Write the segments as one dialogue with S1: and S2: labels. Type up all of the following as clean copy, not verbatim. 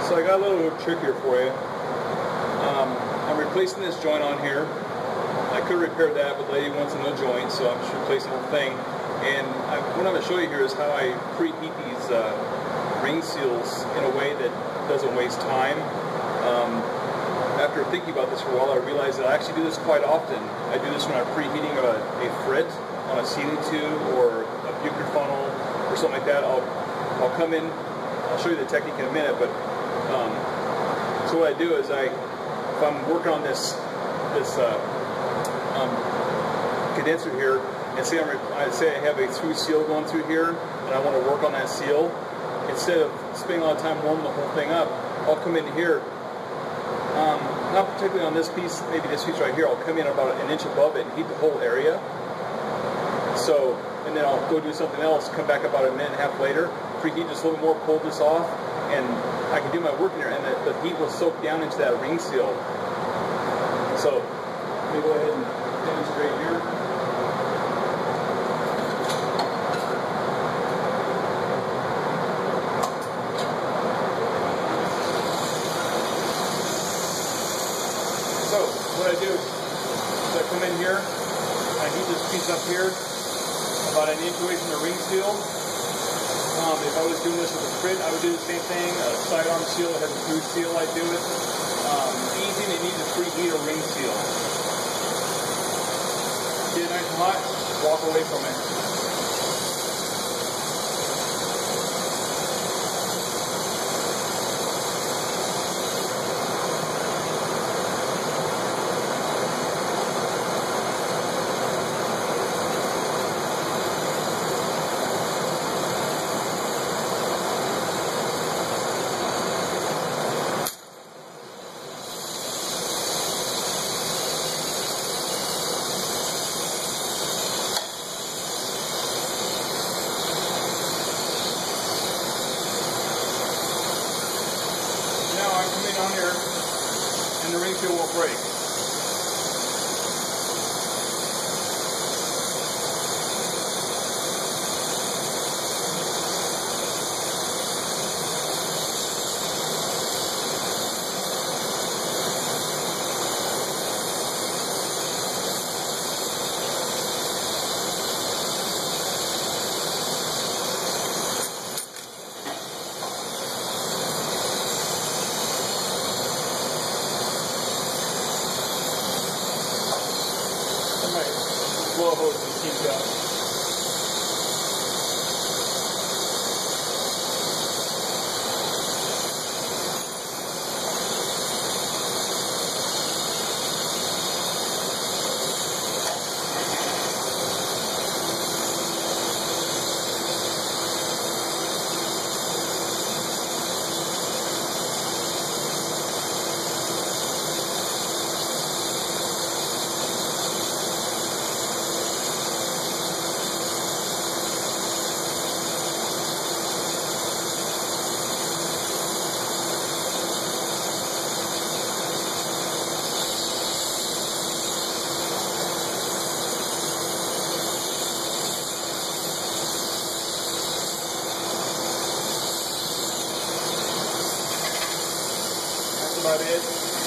S1: So I got a little trick here for you. I'm replacing this joint on here. I could repair that, but the lady wants a new joint, so I'm just replacing the whole thing. And what I'm going to show you here is how I preheat these ring seals in a way that doesn't waste time. After thinking about this for a while, I realized that I actually do this quite often. I do this when I'm preheating a frit on a sealing tube or a bucher funnel or something like that. I'll come in. I'll show you the technique in a minute, but so what I do is if I'm working on this condenser here, and say I have a through seal going through here, and I want to work on that seal, instead of spending a lot of time warming the whole thing up, I'll come in here. Not particularly on this piece, maybe this piece right here. I'll come in about an inch above it and heat the whole area. So, and then I'll go do something else, come back about a minute and a half later, preheat just a little more, pull this off, and I can do my work in there, and the heat will soak down into that ring seal. So, let me go ahead and demonstrate here. So, what I do is I come in here, I heat this piece up here, about an inch away from the ring seal. If I was doing this with a frit, I would do the same thing. A sidearm seal that has a through seal, I'd do it. Easy, and it needs a preheat or ring seal. Get it nice and hot, walk away from it. On here, and the ring seal won't break. Blow hose just keeps up. About it.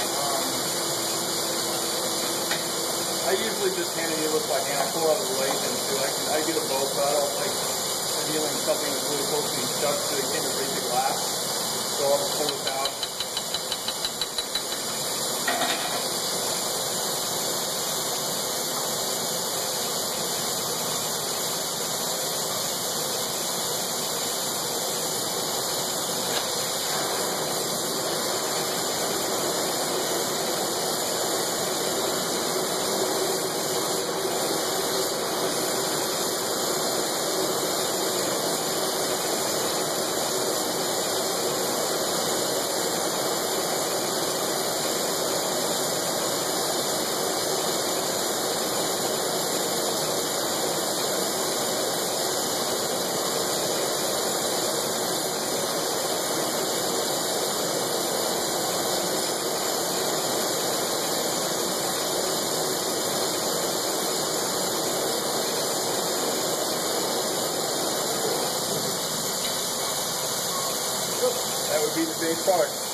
S1: I usually just hand it look by hand. I pull out of the lathe and do I get a bow cut. I don't like annealing something that's really close to being stuck so they can't erase the glass. So I'll just pull this out. That would be the finished product.